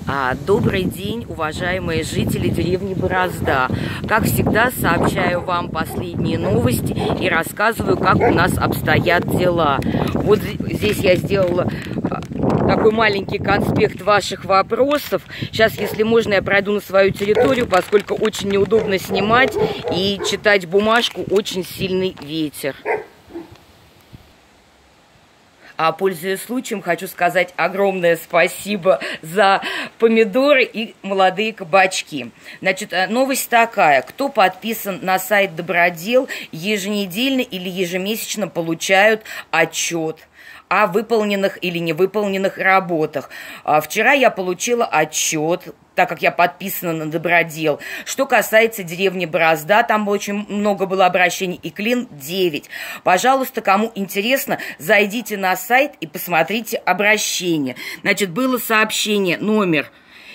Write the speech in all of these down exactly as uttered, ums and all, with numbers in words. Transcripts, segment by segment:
А, добрый день, уважаемые жители деревни Борозда. Как всегда, сообщаю вам последние новости и рассказываю, как у нас обстоят дела. Вот здесь я сделала такой маленький конспект ваших вопросов. Сейчас, если можно, я пройду на свою территорию, поскольку очень неудобно снимать и читать бумажку, очень сильный ветер. А пользуясь случаем, хочу сказать огромное спасибо за помидоры и молодые кабачки. Значит, новость такая. Кто подписан на сайт Добродел, еженедельно или ежемесячно получают отчет о выполненных или невыполненных работах. Вчера я получила отчет, так как я подписана на Добродел. Что касается деревни Борозда, там очень много было обращений, и Клин девять. Пожалуйста, кому интересно, зайдите на сайт и посмотрите обращение. Значит, было сообщение номер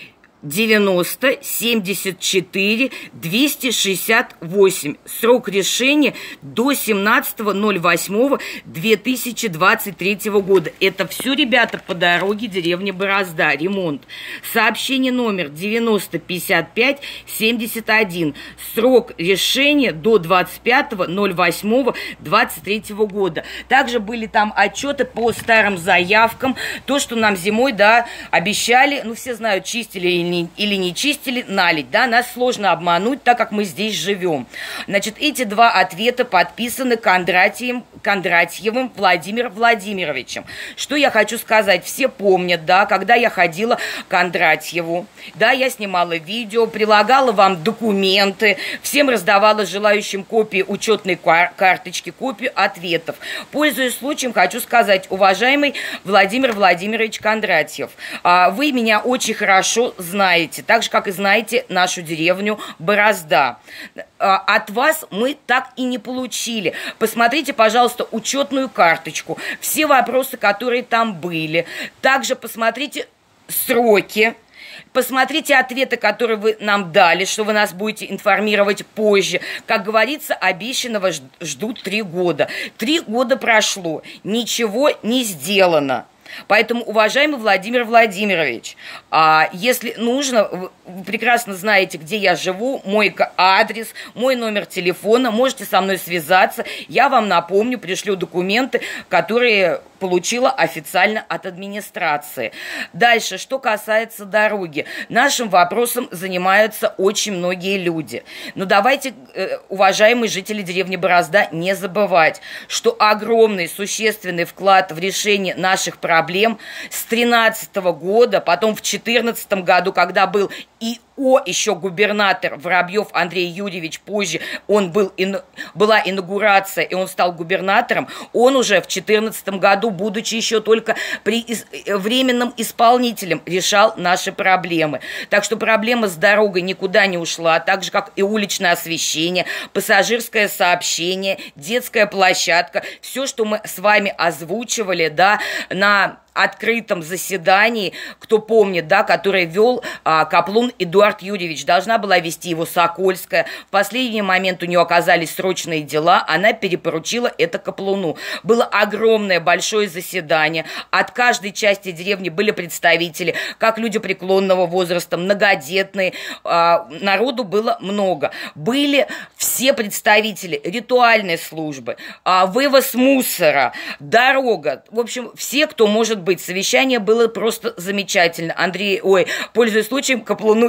девяносто семьдесят четыре двести шестьдесят восемь. Срок решения до семнадцатого ноль восьмого две тысячи двадцать третьего года. Это все, ребята, по дороге деревни Борозда, ремонт. Сообщение номер девяносто пятьдесят пять семьдесят один. Срок решения до двадцать пятого ноль восьмого двадцать третьего года. Также были там отчеты по старым заявкам. То, что нам зимой, да, обещали, ну, все знают, чистили или или не чистили, налить, да, нас сложно обмануть, так как мы здесь живем. Значит, эти два ответа подписаны Кондратьевым, Кондратьевым Владимиром Владимировичем. Что я хочу сказать, все помнят, да, когда я ходила к Кондратьеву, да, я снимала видео, прилагала вам документы, всем раздавала желающим копии учетной кар карточки, копию ответов. Пользуясь случаем, хочу сказать, уважаемый Владимир Владимирович Кондратьев, вы меня очень хорошо знаете. Знаете, так же, как и знаете нашу деревню Борозда. От вас мы так и не получили. Посмотрите, пожалуйста, учетную карточку, все вопросы, которые там были. Также посмотрите сроки. Посмотрите ответы, которые вы нам дали, что вы нас будете информировать позже. Как говорится, обещанного ждут три года. Три года прошло, ничего не сделано. Поэтому, уважаемый Владимир Владимирович, а, если нужно, вы прекрасно знаете, где я живу, мой адрес, мой номер телефона, можете со мной связаться, я вам напомню, пришлю документы, которые получила официально от администрации. Дальше, что касается дороги. Нашим вопросом занимаются очень многие люди. Но давайте, уважаемые жители деревни Борозда, не забывать, что огромный, существенный вклад в решение наших проблем с тринадцатого года, потом в четырнадцатом году, когда был и О, еще губернатор Воробьев Андрей Юрьевич, позже он был, ин, была инаугурация, и он стал губернатором, он уже в две тысячи четырнадцатом году, будучи еще только при из, временным исполнителем, решал наши проблемы. Так что проблема с дорогой никуда не ушла, так же, как и уличное освещение, пассажирское сообщение, детская площадка, все, что мы с вами озвучивали, да, на открытом заседании, кто помнит, да, который вел а, Каплун Эдуард Юрьевич, должна была вести его Сокольская. В последний момент у нее оказались срочные дела, она перепоручила это Каплуну. Было огромное, большое заседание, от каждой части деревни были представители, как люди преклонного возраста, многодетные, а, народу было много. Были все представители ритуальной службы, а, вывоз мусора, дорога, в общем, все, кто может быть. Совещание было просто замечательно. Андрей, ой, пользуясь случаем, Каплуну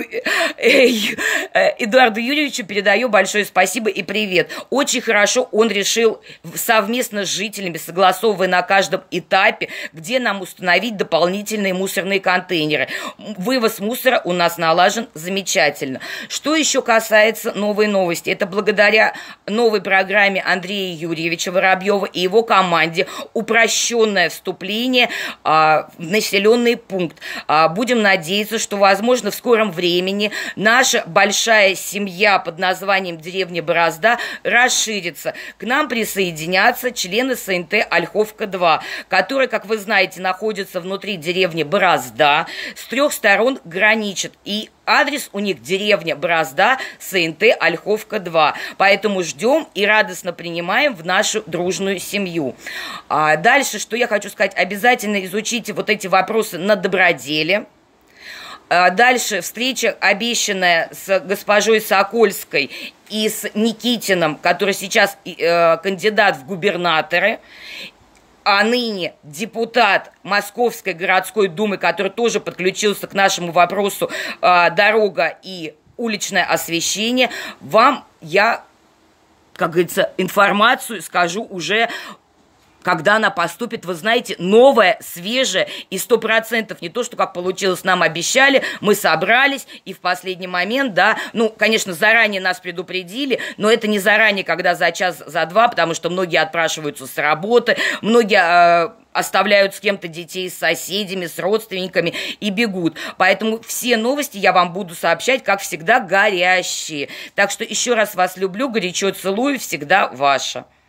Эдуарду Юрьевичу передаю большое спасибо и привет. Очень хорошо он решил совместно с жителями, согласовывая на каждом этапе, где нам установить дополнительные мусорные контейнеры. Вывоз мусора у нас налажен замечательно. Что еще касается новой новости, это благодаря новой программе Андрея Юрьевича Воробьева и его команде упрощенное вступление в населенный пункт. Будем надеяться, что, возможно, в скором времени наша большая семья под названием деревня Борозда расширится. К нам присоединятся члены СНТ Ольховка два, которые, как вы знаете, находятся внутри деревни Борозда, с трех сторон граничат. И адрес у них деревня Борозда, СНТ Ольховка два. Поэтому ждем и радостно принимаем в нашу дружную семью. А дальше, что я хочу сказать, обязательно изучите вот эти вопросы на Доброделе. Дальше встреча, обещанная с госпожой Сокольской и с Никитиным, который сейчас э, кандидат в губернаторы, а ныне депутат Московской городской думы, который тоже подключился к нашему вопросу э, дорога и уличное освещение. Вам я, как говорится, информацию скажу уже, когда она поступит, вы знаете, новая, свежая и сто процентов не то, что как получилось, нам обещали, мы собрались, и в последний момент, да, ну, конечно, заранее нас предупредили, но это не заранее, когда за час, за два, потому что многие отпрашиваются с работы, многие... Э, оставляют с кем-то детей, с соседями, с родственниками и бегут. Поэтому все новости я вам буду сообщать, как всегда, горящие. Так что еще раз вас люблю, горячо целую, всегда ваша.